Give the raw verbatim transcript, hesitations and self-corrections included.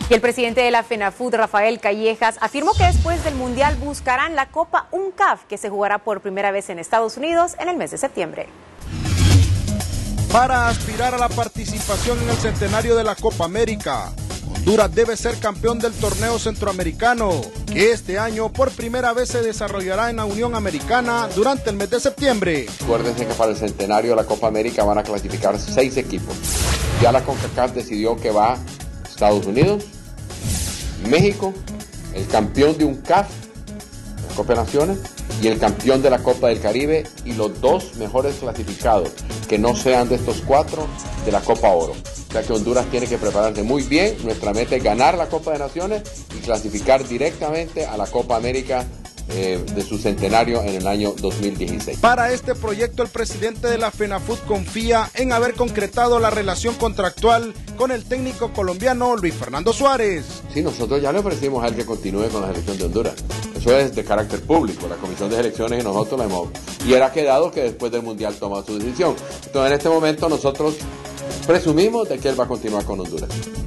Y el presidente de la FENAFUT, Rafael Callejas, afirmó que después del Mundial buscarán la Copa UNCAF, que se jugará por primera vez en Estados Unidos en el mes de septiembre. Para aspirar a la participación en el centenario de la Copa América, Honduras debe ser campeón del torneo centroamericano, que este año por primera vez se desarrollará en la Unión Americana durante el mes de septiembre. Acuérdense que para el centenario de la Copa América van a clasificar seis equipos. Ya la CONCACAF decidió que va Estados Unidos, México, el campeón de UNCAF, la Copa de Naciones, y el campeón de la Copa del Caribe, y los dos mejores clasificados, que no sean de estos cuatro, de la Copa Oro. O sea que Honduras tiene que prepararse muy bien. Nuestra meta es ganar la Copa de Naciones y clasificar directamente a la Copa América eh, de su centenario en el año dos mil dieciséis. Para este proyecto, el presidente de la FENAFUT confía en haber concretado la relación contractual con el técnico colombiano Luis Fernando Suárez. Sí, nosotros ya le ofrecimos a él que continúe con la selección de Honduras. Eso es de carácter público, la Comisión de Selecciones y nosotros la hemos... Y era quedado que después del Mundial toma su decisión. Entonces, en este momento nosotros presumimos de que él va a continuar con Honduras.